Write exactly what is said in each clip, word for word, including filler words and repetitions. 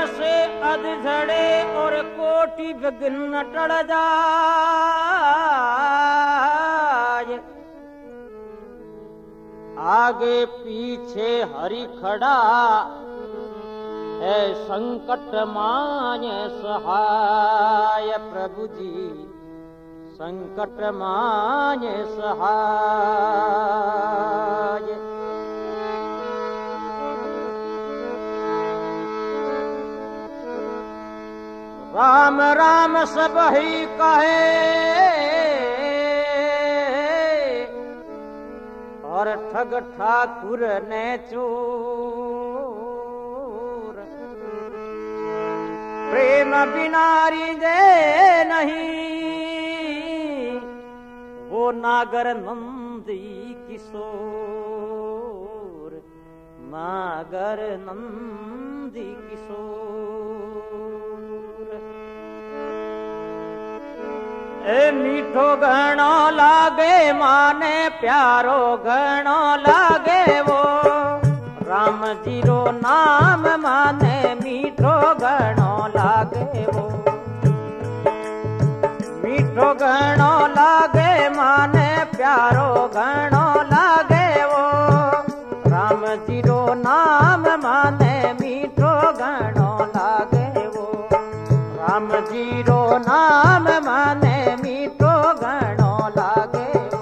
से अध झड़े और कोटि विघ्न टल जाए। आगे पीछे हरि खड़ा है संकट मान्य सहाय। प्रभु जी संकट मान्य सहाय। राम राम सब ही कहे और ठग ठाकुर ने चोर। प्रेम बिनारी दे नहीं वो नागर नंदी किशोर। नागर नंदी किशोर। ए मीठो घणो लागे माने प्यारो घणो लागे वो। राम जी रो नाम माने मीठो घणो लागे वो। मीठो घणो लागे माने प्यारो घणो लागे वो। राम जी रो नाम माने मीठो घणो लागे वो। राम जी रो नाम माने मीठो घणो लागे वो।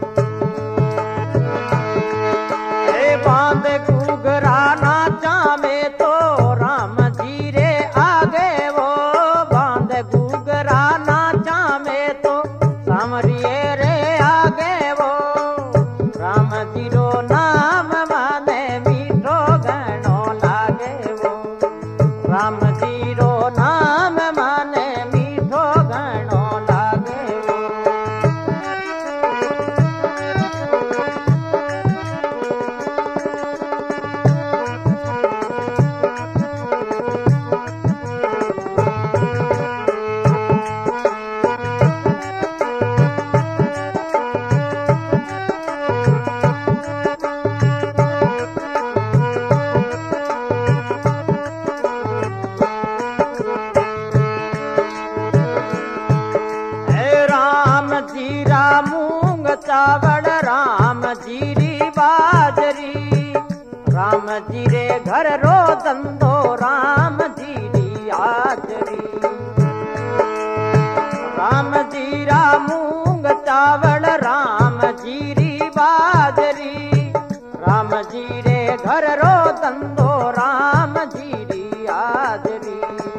ए बांध घूघरा नाचा में तो राम जी रे आगे वो। बांध घूघरा नाचा में तो सामरिये रे आगे वो। राम जी रो नाम माने मीठो घणो लागे वो। राम जी रो नाम माने मीठो घणो लागे वो। जीरा मूंग चावल राम जीरी बाजरी। राम जीरे घर रो धंधो राम जीरी हाजरी। राम जीरा मूंग चावल राम जीरी बाजरी। राम जीरे घर रो धंधो राम जीरी हाजरी।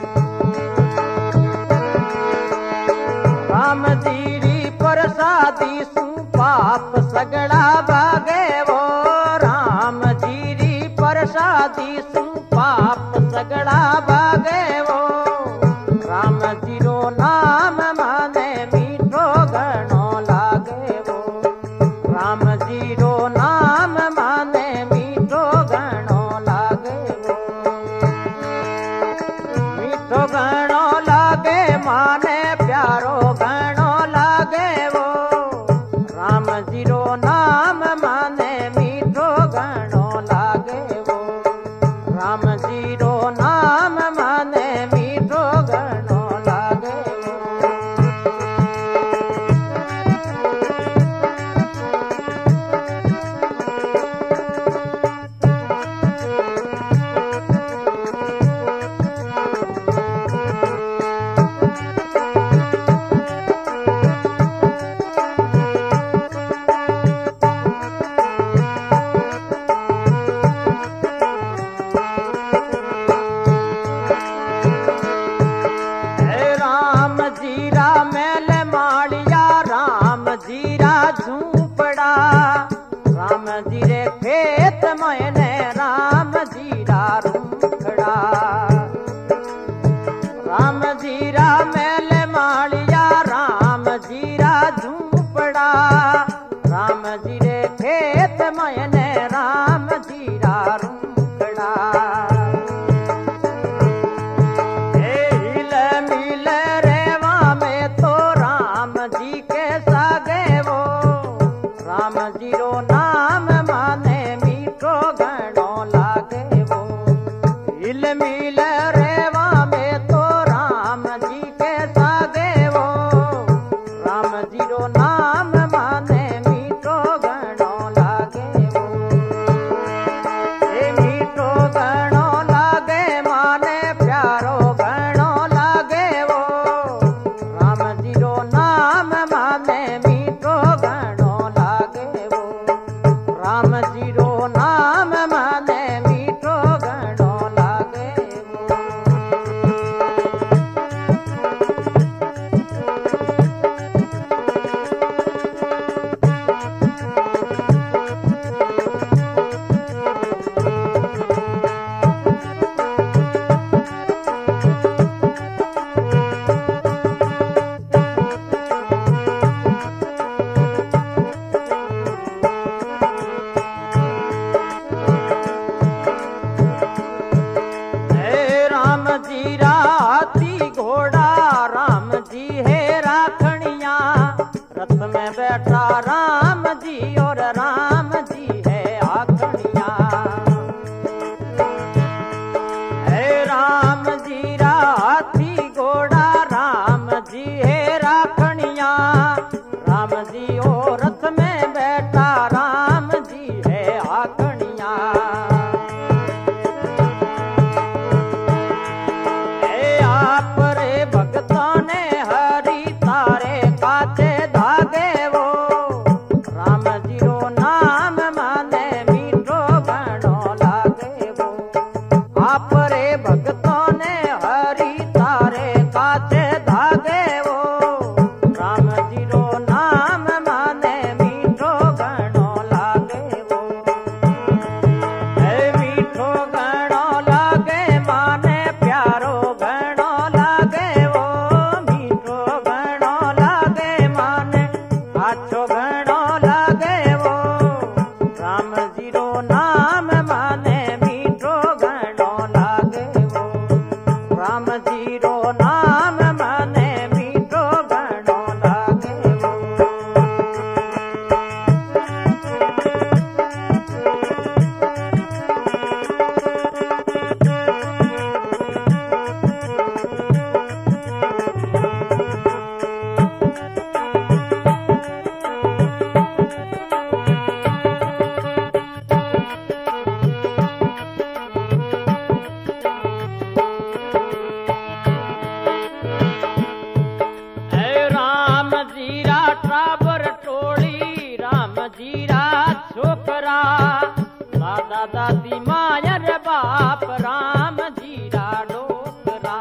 राम जीरी प्रसादी सु पाप सगड़ा भागे वो। राम जीरी प्रसादी सु पाप सगड़ा भागे वो। राम जीरो नाम माने मीठो घणो लागे वो। राम जीरो नाम माने मीठो घणो लागे वो। मीठो घणो लागे माने प्यारो घणो लागे वो। राम जीरो नाम माने मीठो घणो लागे वो। राम जीरो नाम माने मीठो घणो लागे वो। जीरा मैल माड़िया राम जीरा झूपड़ा। राम जीरे खेत मैंने राम जीरा रूखड़ा। राम जीरा मैल माड़िया राम जीरा झूपड़ा। राम जीरे खेत मैंने राम जीरा रूखड़ा। राम जीरो नाम माने मीठो घणो लागे वो। हिल मिल रेवा में बैठा राम जी और राम जी है आखड़िया। है राम जी रा हाथी घोड़ा राम जी है राखड़िया। राम जी और रथ में बैठा राम जी है आखड़िया। ए आप रे भक्तों ने हरि तारे काचे धागे वो। राम जी रो नाम माने मीठो घणो लागे वो। आप रे भक्तों ने हरि तारे काचे धागे वो। राम जी रो नाम माने मीठो घणो लागे वो। ए मीठो घणो लागे माने प्यारो घणो लागे वो। मीठो घणो लागे माने आछो घणो लागे वो। राम जी रो नाम माने मीठो घणो लागे वो। राम जी रो नाम माने मीठो घणो लागे वो। है राम जीरा ट्राबर टोली राम जीरा छोकरा। दादा दादी मायर बाप राम जीरा डोकरा।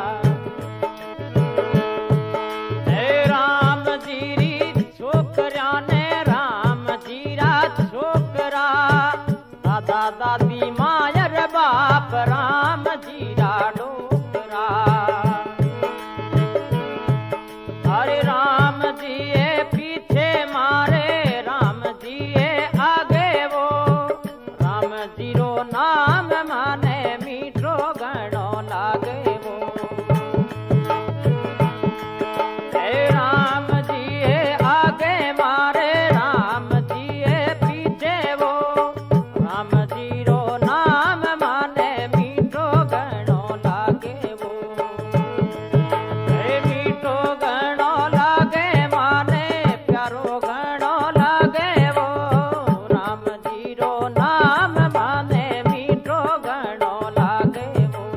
है राम जीरी छोकरा ने राम जीरा छोकरा। दादा दादी मायर बाप राम जीरा डोकरा। अरे राम जी ये पीछे मारे राम जी ये आगे वो। राम जी रो नाम माने मीठो घणो लागे वो। हे राम जी ये आगे मारे राम जी ये पीछे वो। राम जी रो नाम माने मीठो घणो लागे वो। हे मीठो घणो लागे माने प्यारो घणो लागे वो। राम जी रो नाम माने मीठो घणो लागे वो।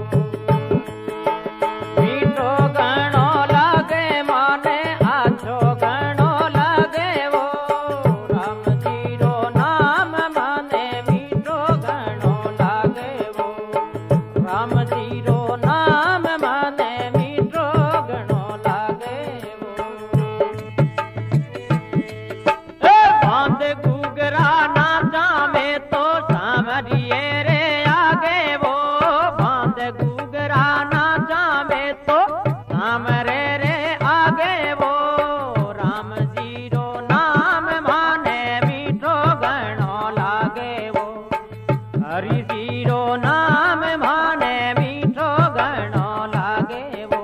मीठो घणो लागे माने आछो घणो लागे वो। राम जी रो नाम माने मीठो घणो लागे वो। राम जी रो नाम माने मीठो घणो लागे वो। ए बांध घूघरा ना जामे तो सामरिए रे आगे वो। बांध घूघरा ना जामे तो सामरे रे आगे वो। राम जी रो नाम माने मीठो घणो लागे वो। हरि जी रो नाम माने मीठो घणो लागे वो।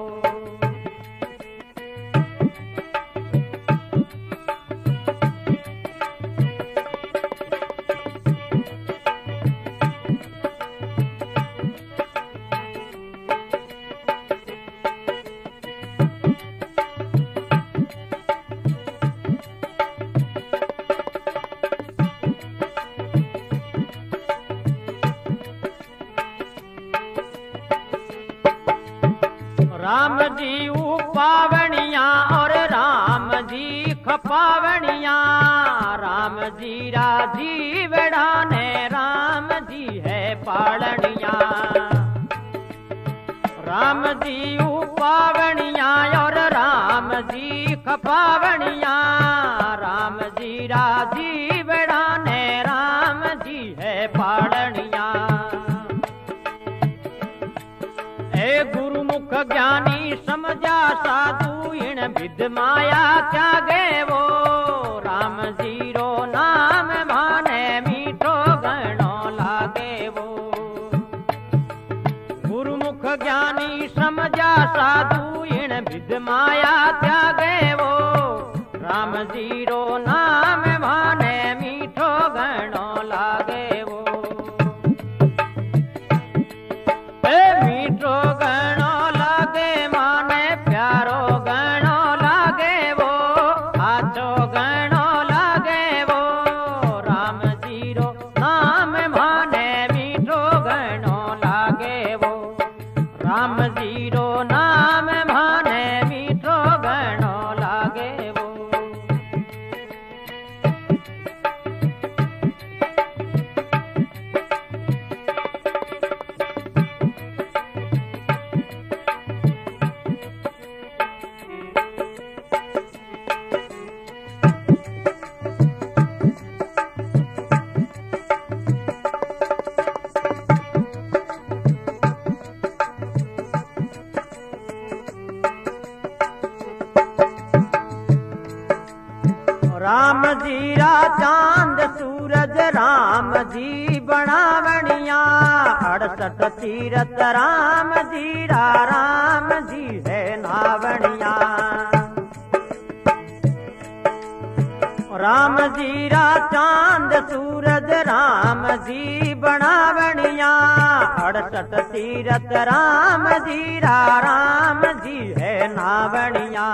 राम जी उपावणिया और राम जी खपावणिया। राम जी राजी वेड़ाने राम जी है पालनिया। राम जी उपावणिया और राम जी खपावणिया। राम जी राजी वेड़ाने राम जी है पालनिया। ए गुरुमुख ज्ञानी समझा साधु इन विद माया त्यागे वो। राम जी रो नाम माने मीठो घणो लागे वो। गुरुमुख ज्ञानी समझा साधु इन विद माया त्यागे वो। राम जी रो राम जीरा चांद सूरज राम जी बनावणिया अड़सठ तीरथ राम जीरा राम जी है नावणिया राम जीरा चांद सूरज राम जी बनावणिया अड़सठ तीरथ राम जीरा राम जी है नावणिया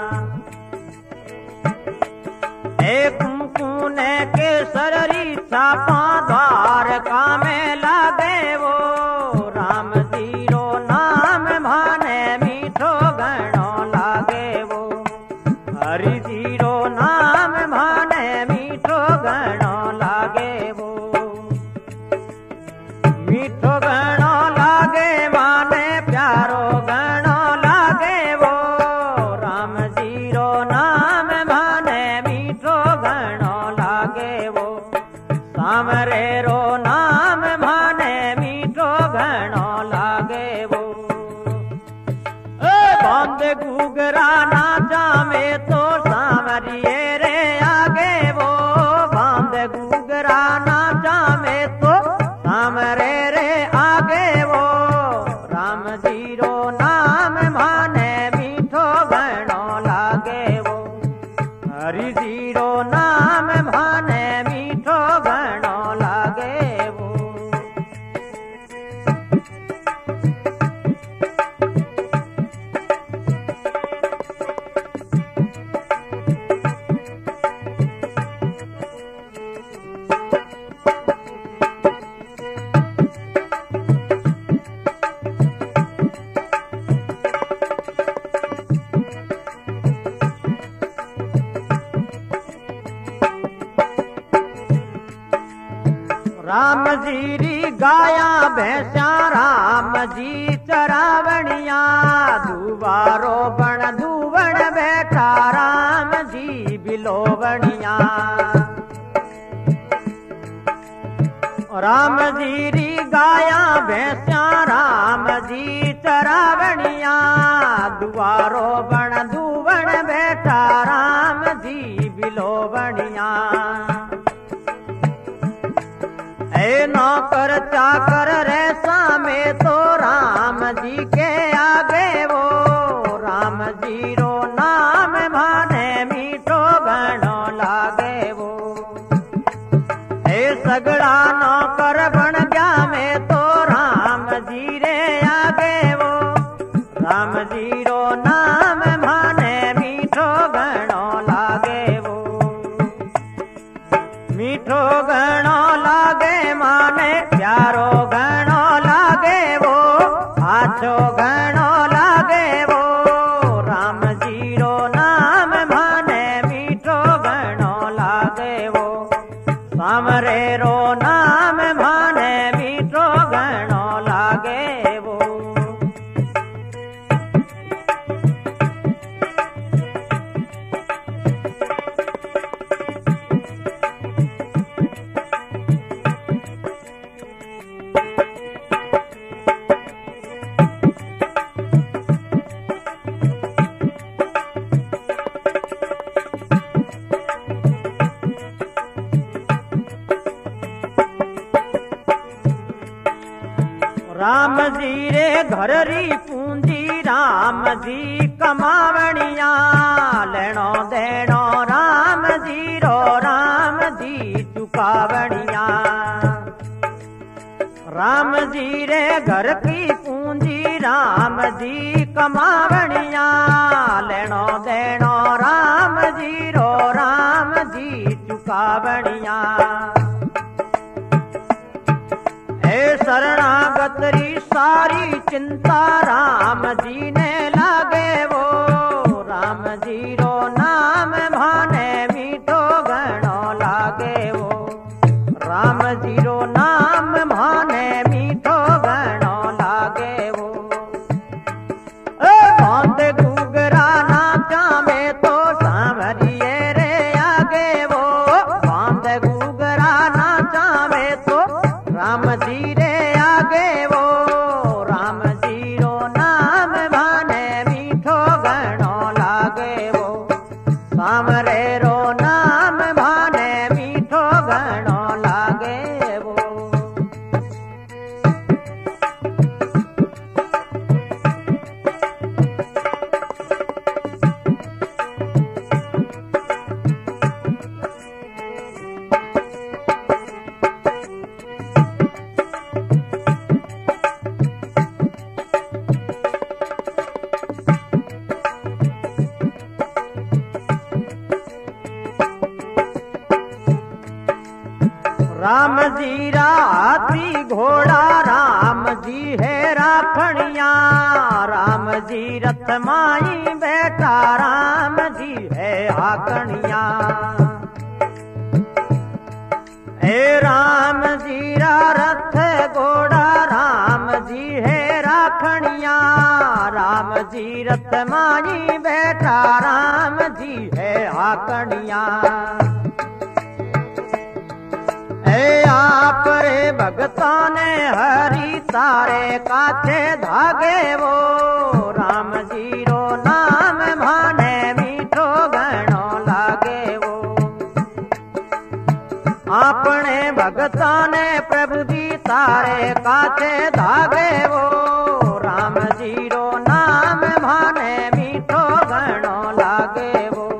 कुंकुने के सररी छापा द्वारका में लागे वो राम जीरो नाम भाने मीठो गणो लागे वो हरि जीरो नाम भाने मीठो गणो लागे वो मीठो गणो लागे माने प्यारो गणो लागे वो राम जीरो नाम भाने मीठो गणो लागे वो सामरे रो नाम भाने मीठो गणो लागे वो बांध गुगरा ना जामे तो सामरिए रे आगे वो बांध गुगरा ना जामे तो सामरे रे आगे वो राम जीरो नाम भाने मीठो गणो लागे वो हरि जीरो नाम भाने मीठो गणो लागे वो राम जीरी गाया भैंसा राम जी चरावणिया दुबारो बण दुवण बैठा राम जी बिलोवणिया राम जीरी गाया भैंसा राम जी चरावणिया दुबारो बण दुवण बैठा राम जी बिलोवणिया ए नौकर चाकर रेसा में तो राम जी के आगे वो राम जीरो नाम भाने मीठो गणो लागे वो ए सगड़ा नौकर बन गया में तो राम जी रे आगे वो राम जीरो नाम भाने मीठो गणो लागे वो मीठो गणो लागे माने प्यारो गणो लागे वो आछो गणो लागे वो राम जीरो नाम भाने मीठो गणो लागे वो सामरे रो नाम भाने मीठो गणो लागे वो राम जी रे घर री पूंजी राम जी कमावणिया लेनो देनो राम जी रो राम जी चुकावणिया राम जी रे घर की पूंजी राम जी कमावणिया लेनो देनो राम जी रो राम जी चुकावणिया शरणागत री सारी चिंता राम जी ने लागे वो राम जीरो नाम भाने मीठो गणो लागे वो राम जीरो नाम भाने मीठो गणो लागे वो बांध गुगरा नाचा में तो सांवरिए रे आगे वो बांध गुगरा नाचा में तो राम जी रे आगे वो राम जीरो नाम भाने मीठो गणो लागे वो सामरे रो नाम जी रा हाथी घोड़ा राम जी है राखणिया, राम जी रथ माई बैठा राम जी है हाकणिया। हे राम जी रा रथ घोड़ा राम जी है राखणिया, राम जी रथ माई बैठा राम जी है हाकणिया। हे आप रे भगतान ने हरि तारे काछे धागे वो, राम जी रो नाम भाने मीठो घणो लागे वो। आपने भगतान ने प्रभु जी तारे काछे धागे वो, राम जी रो नाम भाने मीठो घणो लागे वो।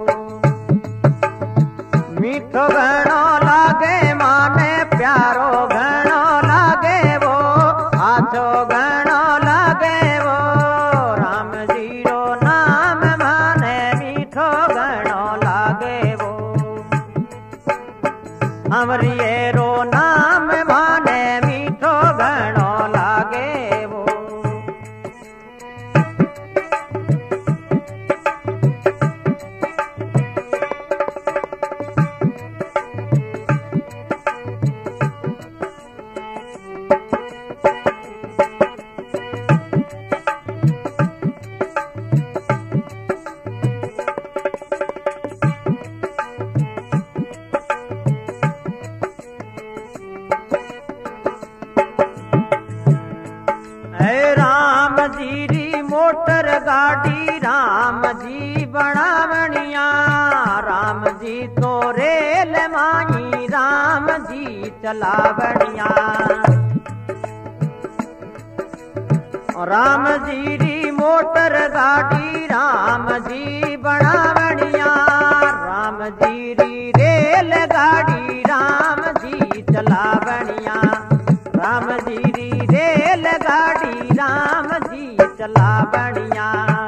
मीठो घणो लागे माने प्यारो घणो लागे वो, आछो घणो लागे वो, राम जी रो नाम माने मीठो घणो लागे वो। हमरिये रो नाम माने मीठो घणो लागे वो। मोटर गाड़ी राम जी बनावणिया, राम जी तो रेल माई राम जी चलावणिया। राम जी री मोटर गाड़ी राम जी बनावणिया, राम जी री रेल गाड़ी राम जी चलावणिया। राम जी री रेल गाड़ी राम जी चलावणिया।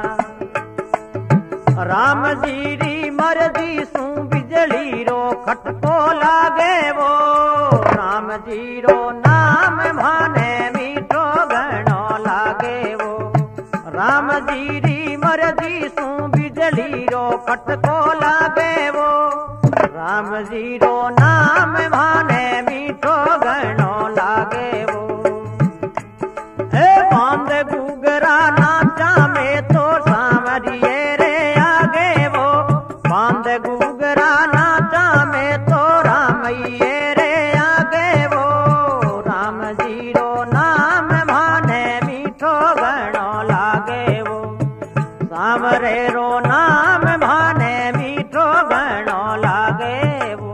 राम जी री मर्जी सू बिजली रो खटको लागे वो, राम जी रो नाम भाने मीठो घणो लागे वो। राम जी री मर्जी सू बिजली रो खटको लागे वो, राम जी रो नाम भाने मीठो घणो लागे वो। हे बांध गुगरा नाचा में तो सांवरिये रे आगे वो, बांध गुगरा नाचा में तो रामैये रे आगे वो। राम जी रो नाम भाने मीठो घणो लागे वो, सांवरे रो नाम भाने मीठो घणो लागे वो।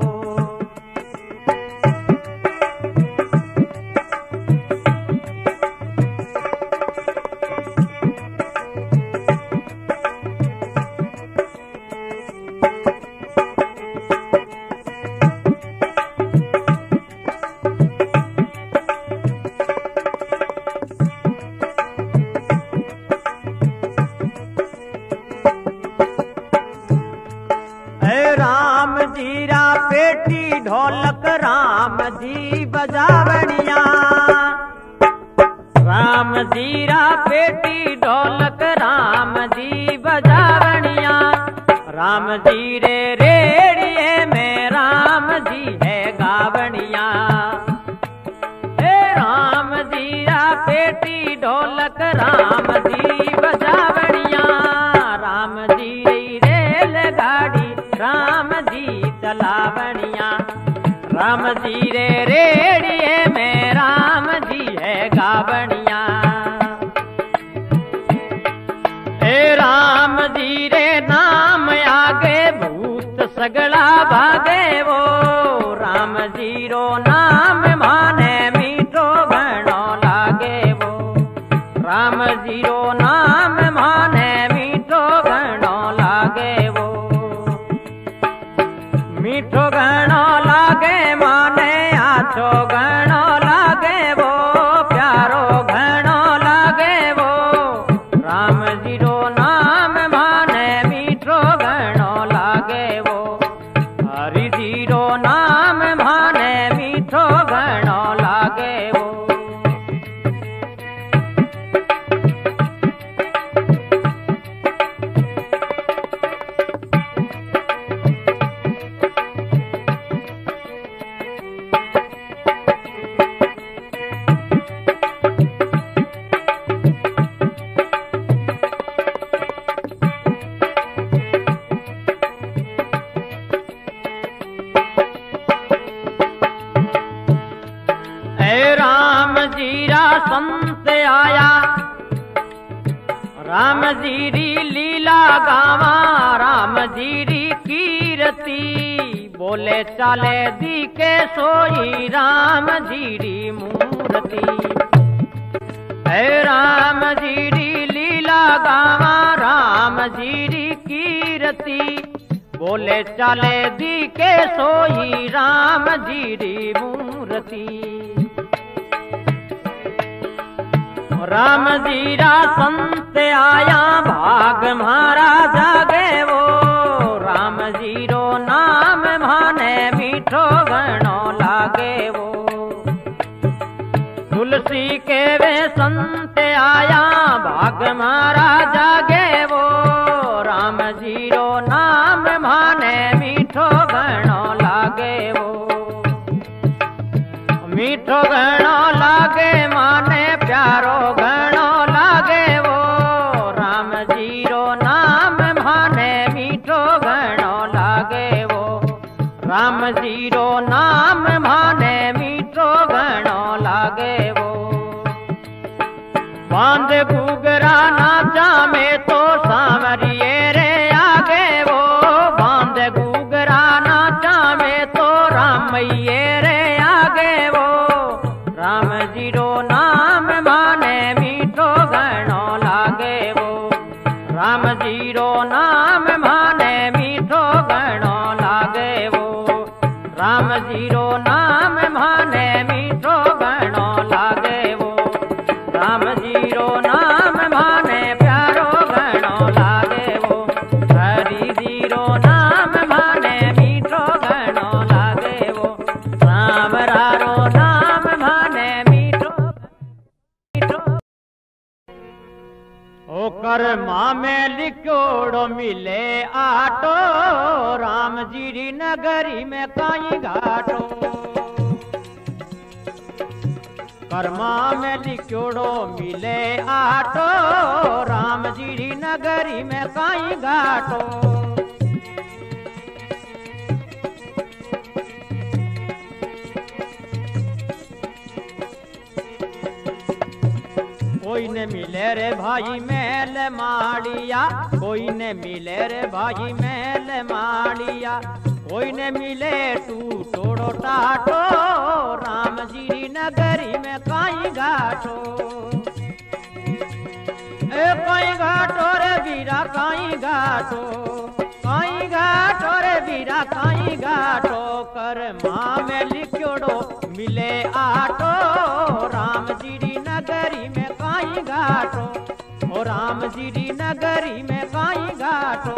राम जी रा पेटी ढोलक राम जी बजावणिया, राम जी रा पेटी ढोलक राम जी बजावणिया। राम जी रे रेड़िए में राम जी है गावणिया। हे राम जी रा पेटी ढोलक राम जी बजावणिया, राम जी री रेल गाड़ी राम जी चलावणिया। राम जी रे रेड़िए में राम जी है गावणिया। हे राम जी रे नाम आगे भूत सगड़ा भागे वो, राम जी रो नाम माने मीठो घणो लागे वो। राम जी रो नाम माने मीठो घणो लागे वो। मीठो घणो लागे माने आछो घणो लागे वो, प्यारो घणो लागे वो। राम जी रो नाम माने मीठो घणो लागे वो, हरि जी रो नाम माने मीठो घणो राम जीरी लीला गावा राम जीरी कीरती, बोले चाले दी के सोई राम जीरी मूर्ति। है राम जीरी लीला गावा राम जीरी कीरती, बोले चाले दी के सोई राम जीरी मूर्ति। राम जीरा संत आया भाग म्हारा जागे वो, राम जीरो नाम माने मीठो गणो लागे वो। तुलसी के वे संत आया भाग म्हारा जागे वो, राम जीरो नाम माने मीठो गणो लागे वो। मीठो गणो लागे माने प्यारो गणो लागे वो, राम जीरो नाम माने मीठो गणो लागे वो। राम जीरो नाम माने मीठो गणो लागे वो। बांध गुगरा नाचा में तो सामरिये रे आगे वो, बांध गुगरा नाचा में तो रामैये रे आगे वो। राम जीरो नाम माने मीठो गणो लागे वो, राम जीरो नाम माने मीठो गणो लागे वो। राम जीरो नाम माने मीठो गणो लागे वो, राम जीरो नाम माने प्यारो गणो लागे वो। हरि जीरो नाम माने मीठो गणो लागे वो, राम रारो नाम माने मीठो मीठो। ओ कर्मा में लिखोड़ो मिले आटो, राम जीरी नगरी में काई घाटो। कर्मा में लिखोड़ो मिले आटो, राम जीरी नगरी में काई घाटो। कोई ने मिले रे भाई मेल माड़िया, कोई ने मिले रे भाई मेल माड़िया। कोई ने मिले तू टोड़ो टाटो, राम जीरी नगरी में काई घाटो। ए काई घाटो रे वीरा काई घाटो, काई घाटो रे वीरा काई घाटो। कर्मा में लिखोड़ो मिले आटो, राम जीरी नगरी में काई घाटो। ओ राम जीरी नगरी में काई घाटो।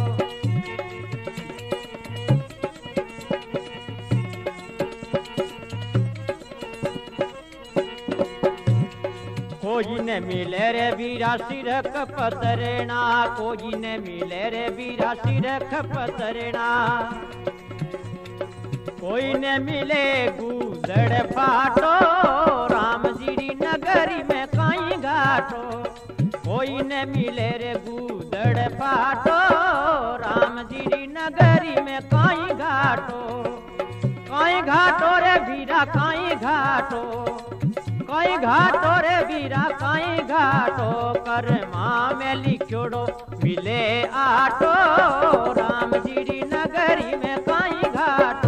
कोई ने मिले रे वीरा सिरक पतरना, कोई ने मिले रे वीरा सिरक पतरना। कोई ने मिले गुदड़ फाटो, राम जीरी नगरी में काई घाटो। कोई ने मिले रे गुदड़ फाटो, राम जीरी नगरी में काई घाटो। काई घाटो रे वीरा काई घाटो, काई घाटो रे वीरा काई घाटो। कर्मा में लिखोड़ो मिले आटो, राम जीरी नगरी में काई घाटो।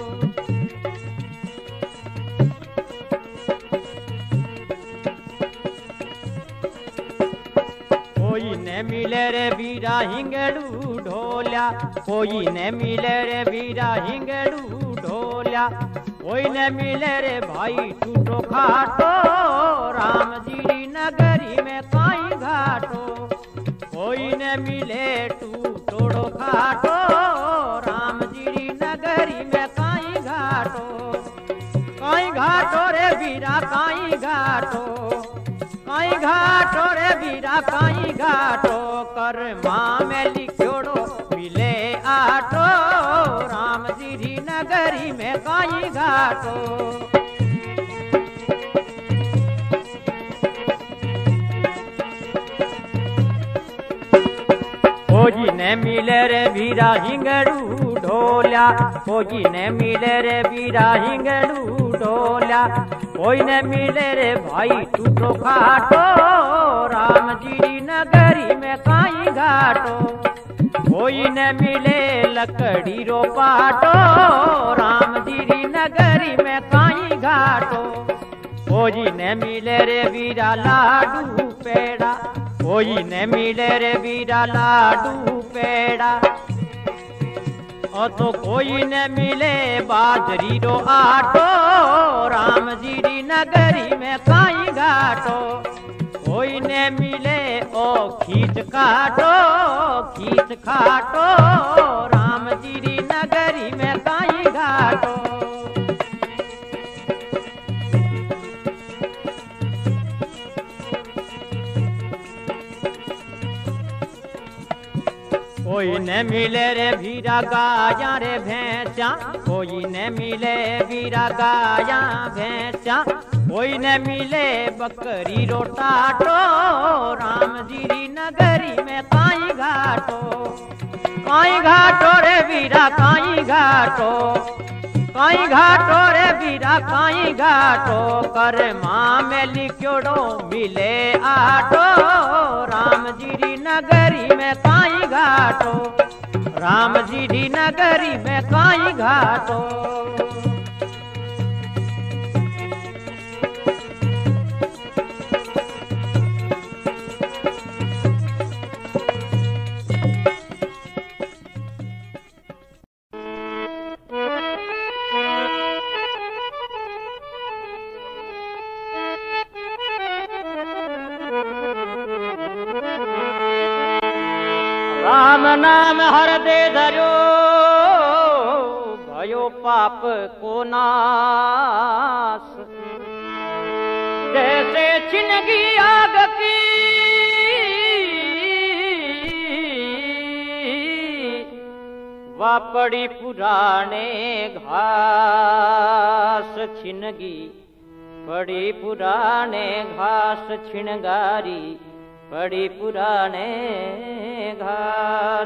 कोई ने मिले रे वीरा हिंगड़ू ढोल्या, कोई ने मिले रे वीरा हिंगड़ू ढोल्या। कोई ने मिले रे भाई टूटो खाटो, राम जीरी नगरी में काई घाटो। कोई ने मिले तू टोड़ो खाटो, राम जीरी नगरी में काई घाटो। काई घाटो रे वीरा काई घाटो, काई घाटो रे वीरा काई घाटो। कर्मा में लिखोड़ो मिले आटो, राम जीरी नगरी में काई घाटो। कोई ने मिले रे वीरा हिंगड़ू ढोल्या, कोई ने मिले रे वीरा हिंगड़ू ढोल्या। कोई ने मिले रे भाई टूटो खाटो, राम जी नगरी में काई घाटो, कोई न मिले लकड़ी रो पाटो, राम जी नगरी में काई घाटो, कोई न मिले रे वीरा लाडू पेड़ा, कोई न मिले रे वीरा लाडू पेड़ा, और तो कोई न मिले बाजरी रो आटो, राम जी नगरी में काई घाटो, कोई न मिले ओ खींच काटो, खींच खाटो, राम जी नगरी में काई घाटो। कोई न मिले रे वीरा गाया रे भैंसा, कोई न मिले वीरा गाया भैंसा, कोई न मिले बकरी रो टाटो, राम जी नगरी में काई घाटो, काई घाटो रे वीरा काई घाटो, काई घाटो रे वीरा काई घाटो, कर मां में लिखोड़ो मिले आटो, राम जी नगरी में काई घाटो, राम जी नगरी में काई घाटो। राम नाम हर दे धरो, भयो पाप को नाश, जैसे छिनगी आग की वा पड़ी पुराने घास, छिनगी पड़ी पुराने घास, छिनगारी पड़ी पुराने घास।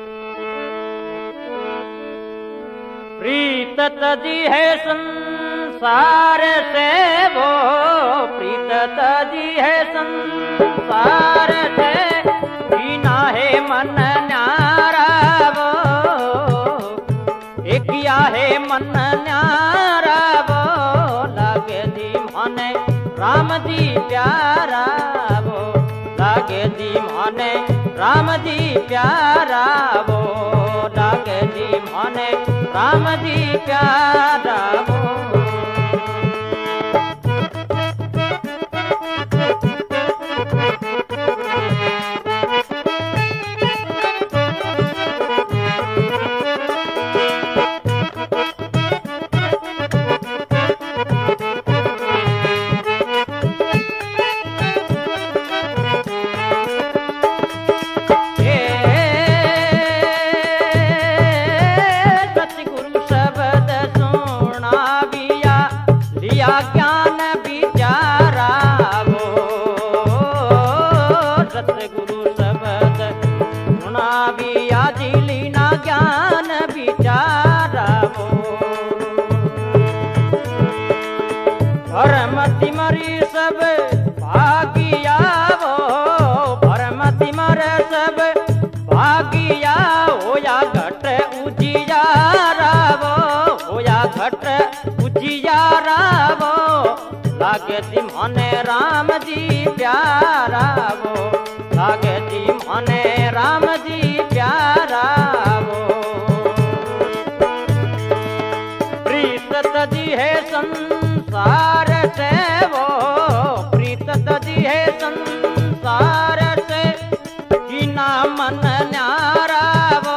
प्रीत तजी है संसार से वो, प्रीत तजी है संसार से, बिना है मन न्यारा वो, एक किया है मन न्यारा वो, लागे दी माने राम जी प्यारा वो, लागे दी माने राम जी प्यारा वो, लागे दी माने राम जी प्यारा वो। भरमति मरी सब भागिया वो, भरमति मर सब भागिया, होया घट उजियारा वो, होया घट उजियारा वो, लागे दी माने राम जी प्यारा वो, लागे दी माने राम जी प्यारा वो। प्रीत तजी है संसार से वो, प्रीत तजी है संसार से, कीना मन न्यारा वो,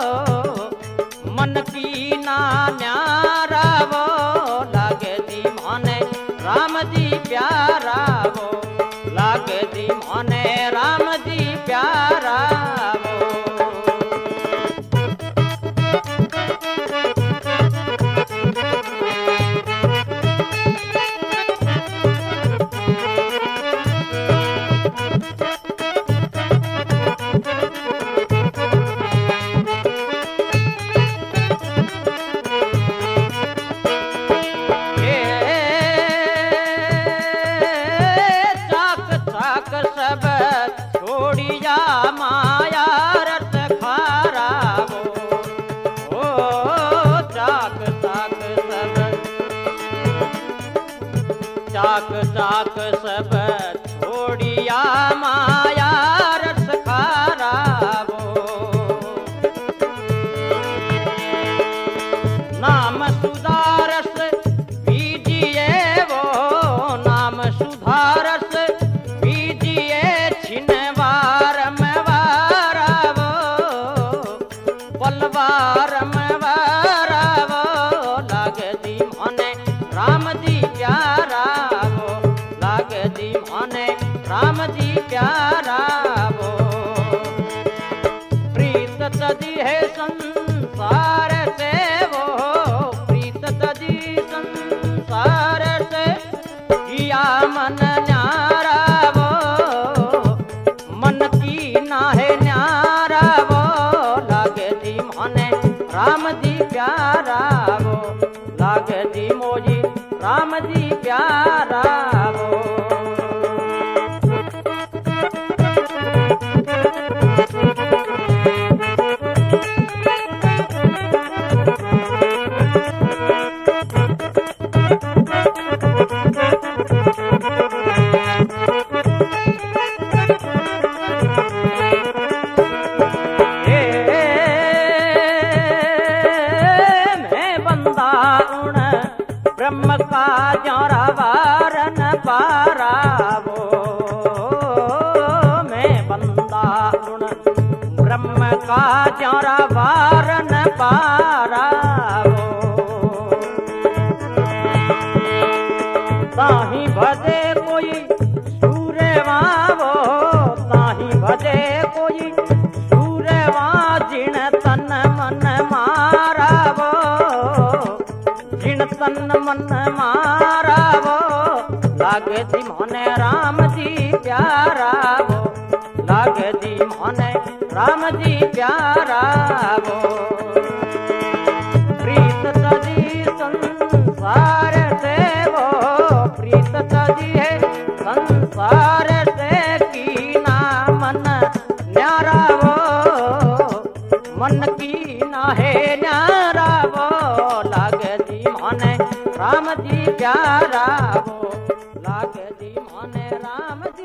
मन की ना न्यारा वो, लागे दी माने राम जी प्यारा वो, लागे दी माने राम जी प्यारा वो। चाक चाक सब छोड़िया माया रस खारा वो नाम सुधारस पीजिए वो नाम सुधारस पीजिए छिनवार में वारा वो बलवार में वारा वो लागे दी मने राम जी प्यारा वो लागे दी मने राम जी प्यारा वो प्रीत तजी है संसार से वो प्रीत तजी संसार से किया मन न्यारा वो मन की ना है न्यारा वो लागे दी मने राम जी प्यारा वो लागे दी मोजी राम जी प्यारा वो ब्रह्म का जरा वारन पारा वो मैं बंदा उन ब्रह्म का जरा वारन पारा वो ताही भजे कोई सूर्यवा वो ताही भजे कोई सूर्यवा जिन तन मन मारा वो तन मन मारा वो लागे दी मने राम जी प्यारा वो लागे दी मने राम जी प्यारा वो प्रीत तजी संसार से वो प्रीत तजी है संसार से की ना मन न्यारा वो मन की ना है न्यारा वो लागे दी मने राम जी प्यारा वो लागे दी मने राम जी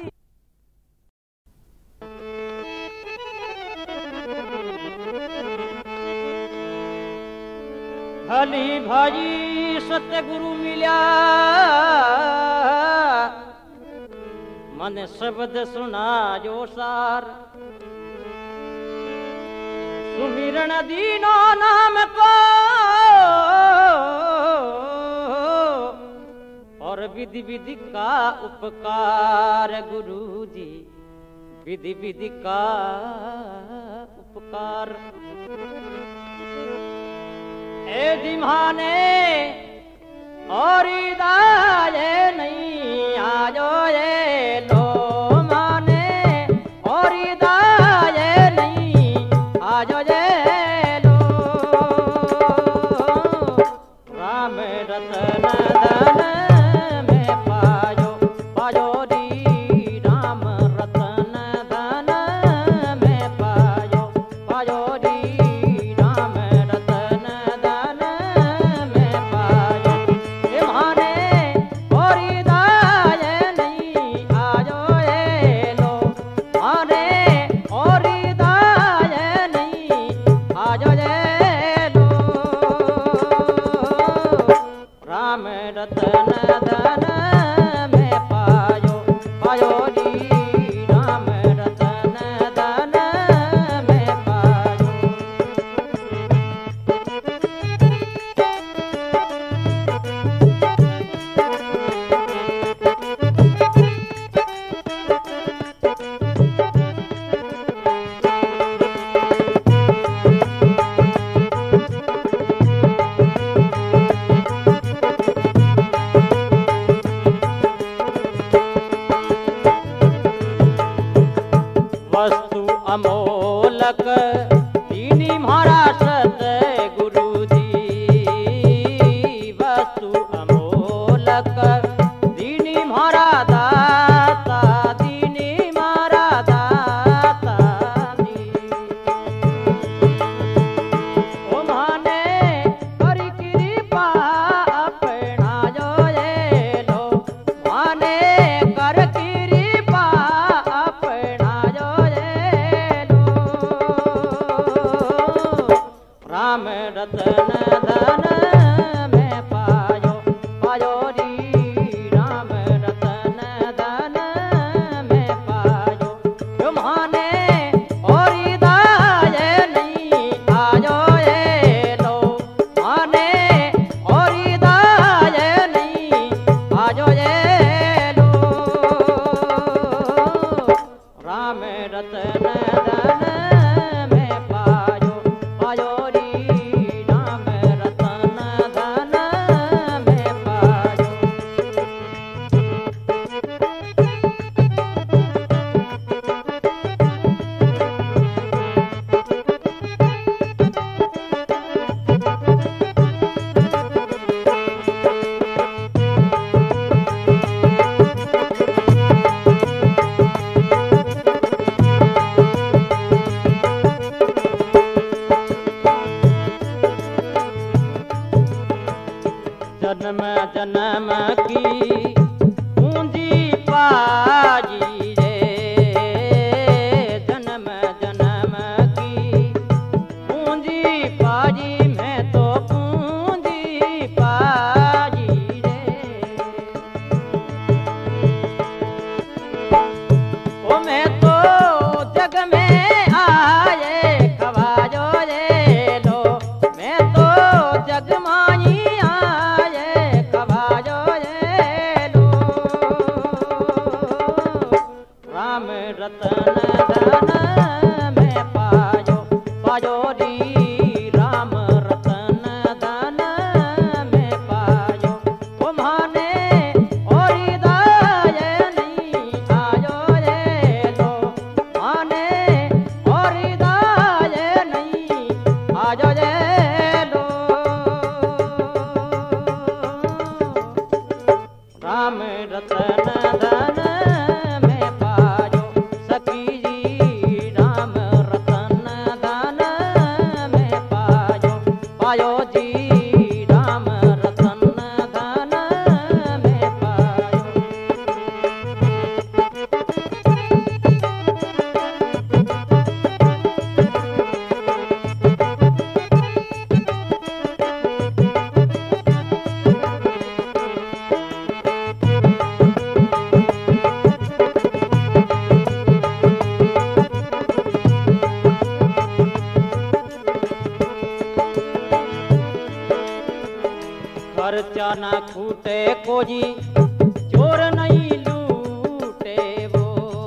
भली भाई सतगुरु मिल्या मन शब्द सुना जो सार सुमिरन दीनो नाम को और विधि विधि का उपकार गुरु जी विधि विधि का उपकार ए दिमाने और दाये नहीं आजो ये लो माने और दाये नहीं आजो ये लो राम रतन धन में पायो पायो री राम रतन धन में पायो पायो री राम रतन धन में पायो इमाने और दाय नहीं आजो ये लो माने और दाय नहीं आजो ये लो राम रतन धन में पायो पायो री राम रतन धन में पायो वस्तु अमोलक दीनी म्हारा सत गुरु जी वस्तु अमोलक दीनी म्हारा दाता दीनी म्हारा दाता दी ओ माने करी कृपा अपना जो ये लो रतन धन में पायो पायो री राम रतन धन में पायो जो माने और दाय नहीं आयो ये लो माने और दाय नहीं आयो ये लो राम रतन धन में पायो पायो री राम रतन धन में पायो जन्म जन्म की पूंजी पाजी रे जन्म जन्म की पूंजी पाजी मैं तो पूंजी पाजी रे ओ मैं तो जग में आए खवाजो रे लो मैं तो जग माई रतन धन में पायो पायो री राम रतन धन में पायो ओ माने और दाय नहीं आयो रे लो माने और दाय नहीं आयो रे लो राम रतन धन पायो जी राम रतन धन में पायो खर्चा न छूटे कोजी चोर नहीं लूटे वो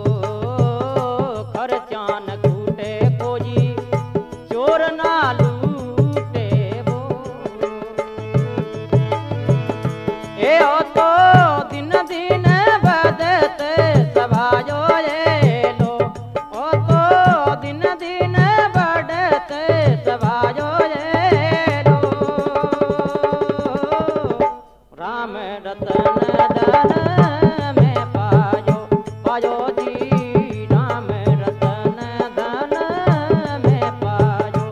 खर्चा न छूटे कोजी चोर ना लूटे वो ए ओ तो दिन दिन बदते सभाजो ये लो ओ तो दिन दिन बढ़ते सभाजो राम रतन धन में पायो पायो जी राम रतन धन में पायो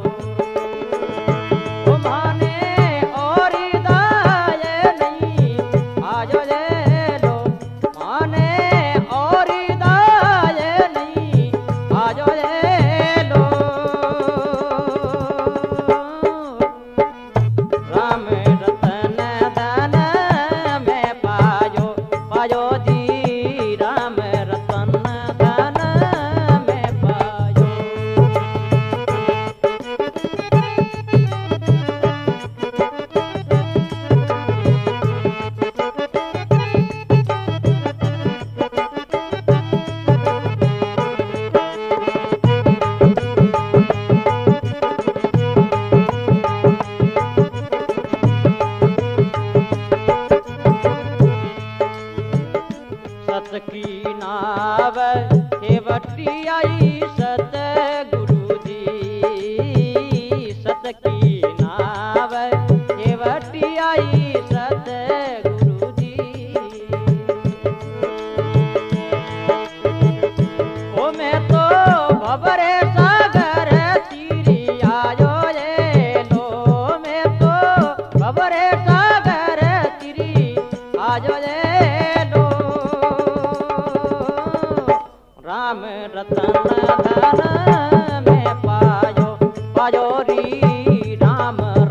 ओ माने और दाय नहीं आयो ये लो माने और दाय नहीं आयो ये लो राम रतन धन पायो जी राम रतन धन में पायो सत की नाव केवटी आई सत गुरु जी सत की नाव केवटी आई सत गुरु जी ओ मैं तो भवरे सागर तीरी आयो ये लो मैं तो भवरे सागर तीरी आयो ये राम रतन धन में पायो पायो री राम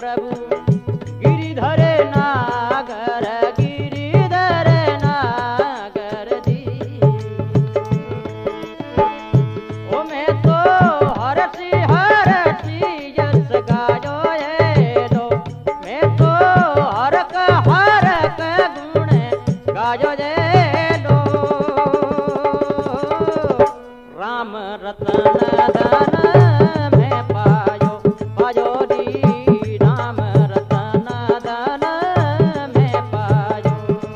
प्रभु गिरिधर नागर गिरिधर नागर दी ओ मैं तो हरसी हरसी यस गायो ये लो मैं तो हरक हरक गुण गायो ये लो राम रतन धन मैं पायो पायो दी राम रतन धन मैं पायो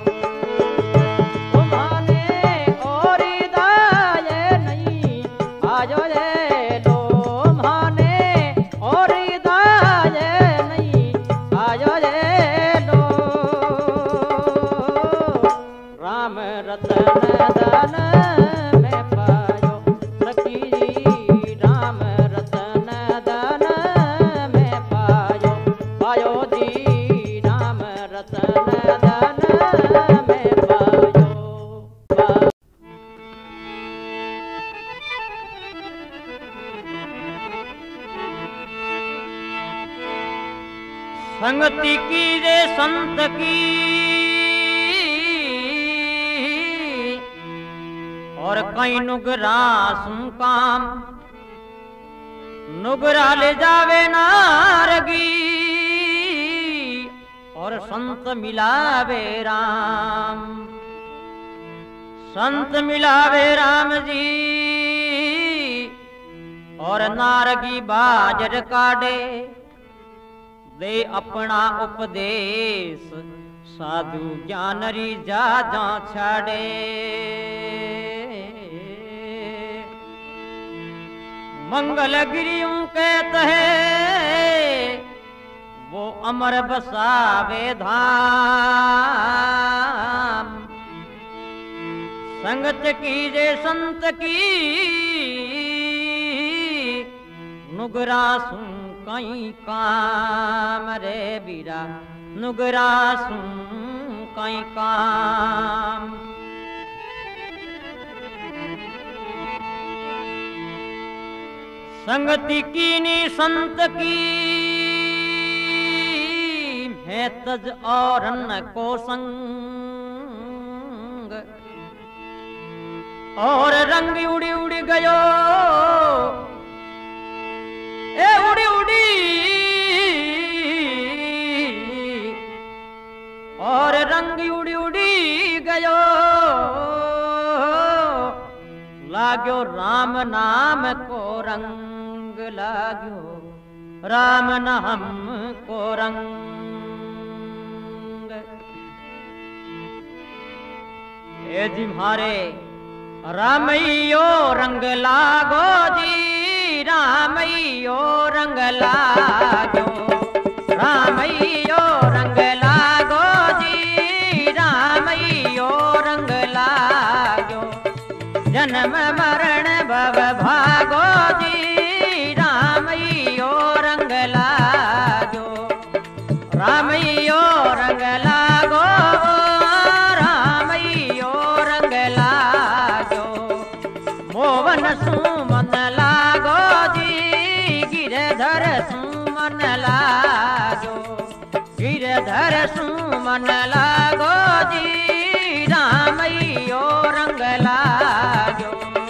तुम्हाने और दाय नहीं आयो ये लो माने और दाय नहीं आयो ये लो राम रतन धन मैं पायो सखी राम रतन धन मैं पायो पायो दी राम रतन धन मैं पायो पा- संगति की रे संत की और कई नुगरा सुनकाम नुगरा ले जावे नारगी और संत मिलावे राम संत मिलावे राम जी और नारगी बाजर काढ़े दे अपना उपदेश साधु ज्ञानरी जा जा छाड़े मंगल गिरियों के तहे वो अमर बसावे धाम संगत कीजे संत की नुगरा सुन कई काम रे बीरा नुगरा सुन कई काम संगति कीनी संत की है तज और न को संग और रंग उड़ी उड़ी गयो ए उड़ी उड़ी और रंग उड़ी उड़ी गयो लाग्यो राम नाम को रंग लाग्यो राम नाम को रंग ए जी मारे रामैयो रंग लागो जी रामैयो रंग लागो रामैयो रंग लागो जी रामैयो रंग लागो जन्म मरण भव भागो जी रामैयो रंग लागो रामैयो रंग लागो रामैयो रंग लागो मोवन सुमन लागो जी गिरधर सुमन लागो गिरधर सुमन लागो जी रामैयो रंग लागो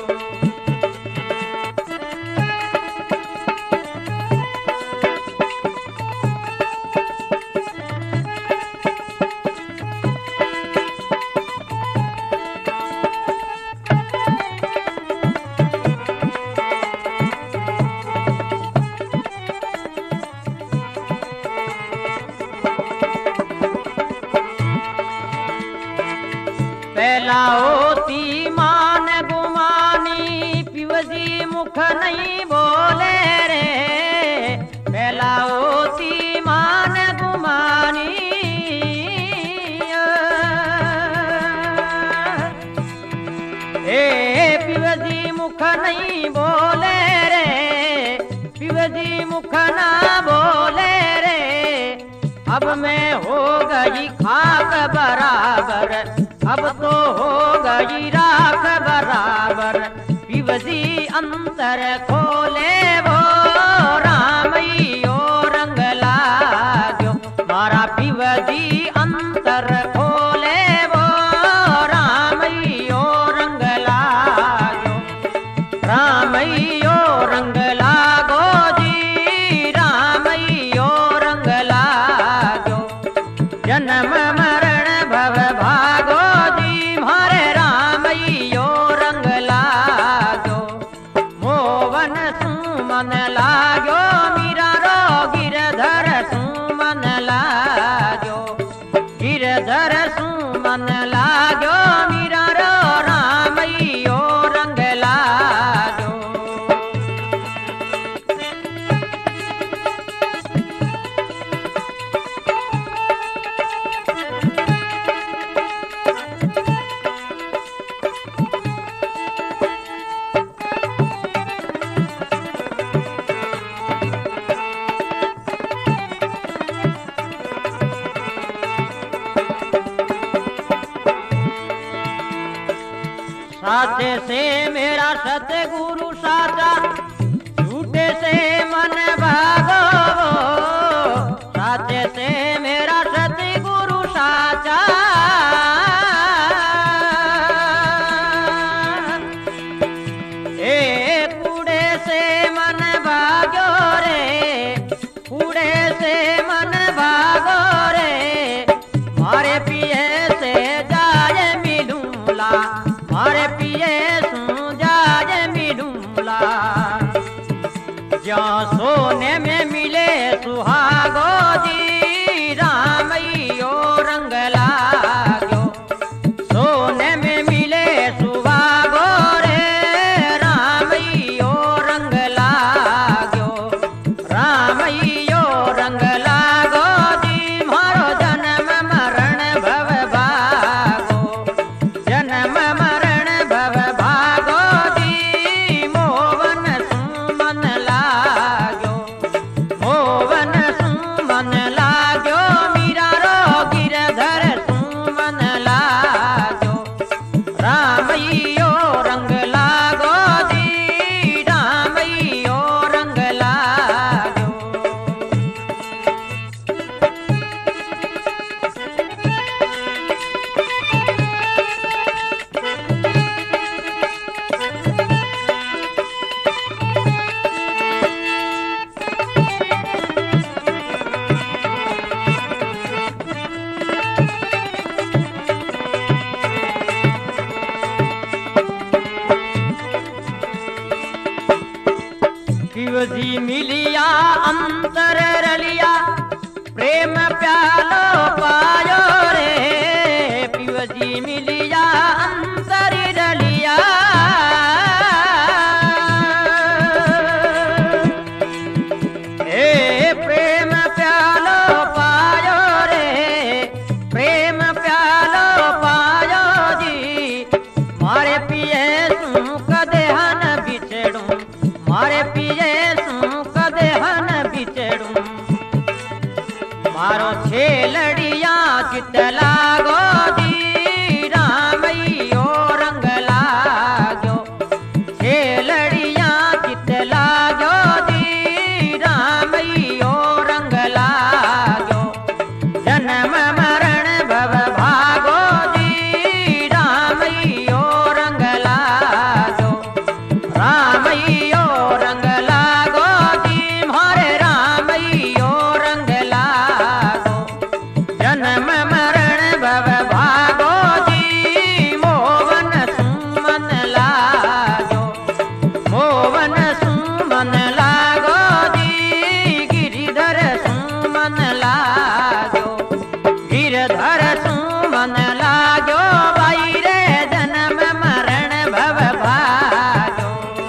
पहला होती मान गुमानी पिवजी मुख नहीं बोले रे पहला होती मान गुमानी ए पिवजी मुख नहीं बोले रे पिवजी मुख ना बोले रे अब मैं हो गई खाक बराबर अब तो हो गई राख बराबर पिवजी अंतर खोले वो रामैयो रंग ला साचे से मेरा सतगुरु साचा, झूठे से मन भागो, साचे से मेरा सतगुरु साचा। ए कूड़े से मन भागो रे, कूड़े से मन भागो रे, मारे पिए से जाए मिलूला, मारे पिए सू जाए मिलूला। जो सोने में मिले सुहागो जी, रामैयो रंग लाग्यो, सोने में मिले सुहागो रे, रामैयो रंग लाग्यो, रामैयो रंग लागो जी, मारो जन्म मरण भव भागो, जन्म मरण भव भागो जी, मोवन सुमन लाग्यो, मोवन सुमन लाग्यो, मीरा रो गिरधर सुमन लाग्यो, रामैयो रंग लागो जी, रामैयो रंग लाग्यो। शिव जी मिलिया अंतर रलिया, प्रेम प्यालो पायो रे, शिव जी मिलिया अंतर रलिया। ए प्रेम प्यालो पायो रे, प्रेम प्यालो पायो जी, मारे पिए सू कदे हन बिछड़ू, मारे पिए सू कदे हन बिछड़ू, मारो छेलड़िया चित लागो जी, रामैयो रंग लाग्यो, छेलड़िया चित लागो जी, रामैयो रंग लाग्यो, जन्म मरण भव भागो जी, रामैयो रंग लाग्यो, रामैयो रंग लागो जी, मारे रामैयो रंग लागो, जन्म मरण भव भागो जी, मोवन सुमन लागो, मोवन सुमन लागो जी, गिरिधर सुमन लागो, गिरधर सुमन लागो, भाई रे जन्म मरण भव भागो।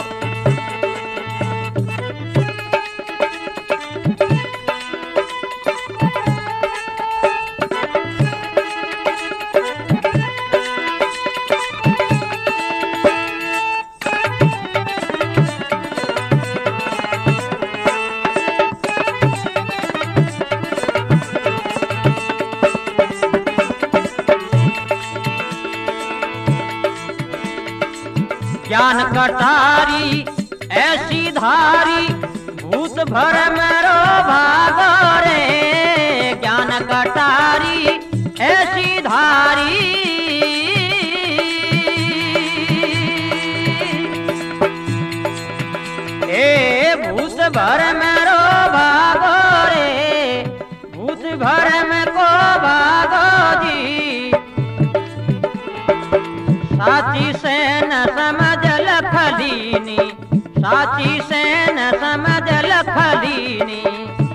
ज्ञान कटारी ऐसी धारी, भूत भरम रो भागो रे, ज्ञान कटारी ऐसी धारी। ए भूत भरम रो भागो रे, भूत भरम को भागो जी, साची से न समझ लखलीनी, साची से न समझ लखलीनी,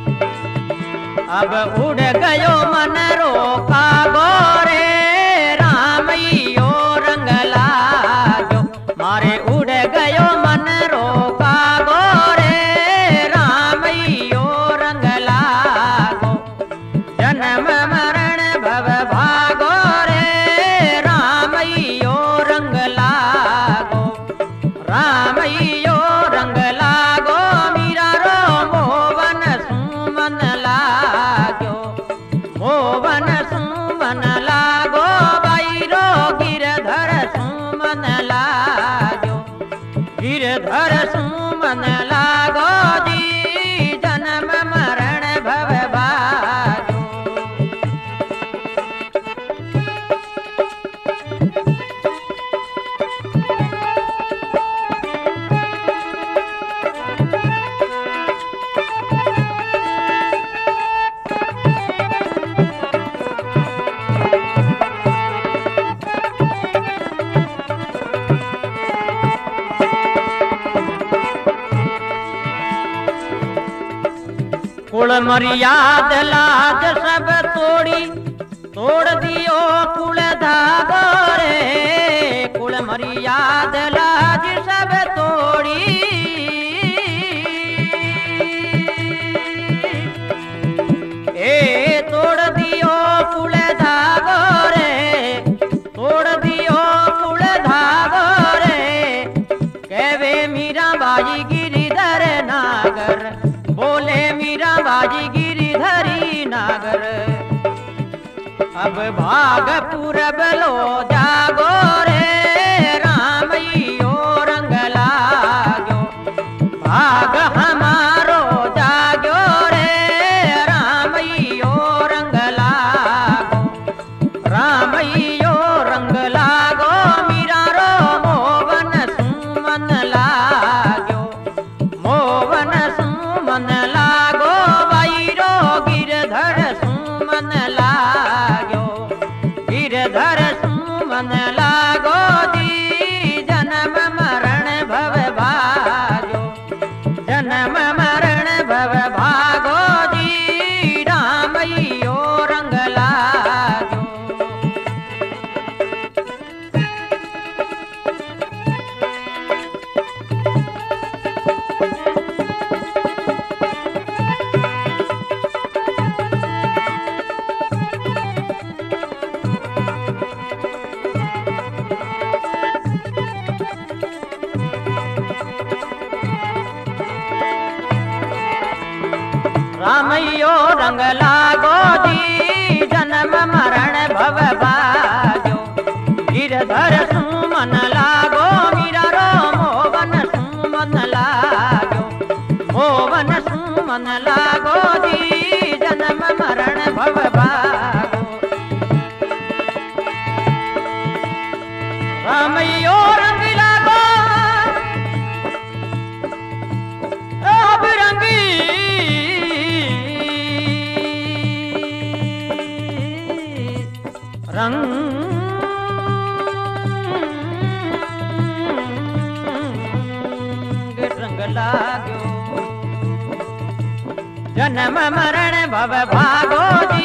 अब उड़ गयो मन रोका गोरे, रामैयो रंग लाग्यो, मारे उड़ गयो मन रोका गोरे, रामैयो रंग लागो, जन्म मरण भव भागो रे, रामैयो रंग लागो, रामैयो रंग लागो, मीरा रो मोवन सुमन लाग्यो, मोवन सुमन लागो। कुल मर्याद लाज सब तोड़ी तोड़ दियो कुल धागो रे, कुल मर्याद लाज सब तोड़ी ए तोड़ दियो कुल धागो रे, तोड़ दियो कुल धागो रे। कहवे मीरा बाजी गिरिधर नागर, बोले मीरा बाजी गिरिधरी नागर। अब भाग पूरब लो जागो रे, राम यो रंग लाग्यो। भाग हमारो जाग्यो रे, राम यो रंग लागो। राम यो रंग लागो, मीरा रो मोवन सुमन लाग्यो। मोवन सुमन लागो, बाईरो गिरधर सुमन लाग्यो। गिरधर सुमन लागो जी, जन्म मरण भव भाग्यो। जन्म मरण भव भागो जी, राम यो रंग लाग्यो। राम यो रंग लागो जी, जन्म मरण भव भाग्यो। गिरधर सुमन लागो, मीरा रो मोवन सुमन लाग्यो। मोवन सुमन लागो जी, जन्म मरण भव भाग्यो। राम यो रंग लागो, अब रंगी रंग रंग लाग्यो। जन्म मरण भव भागो।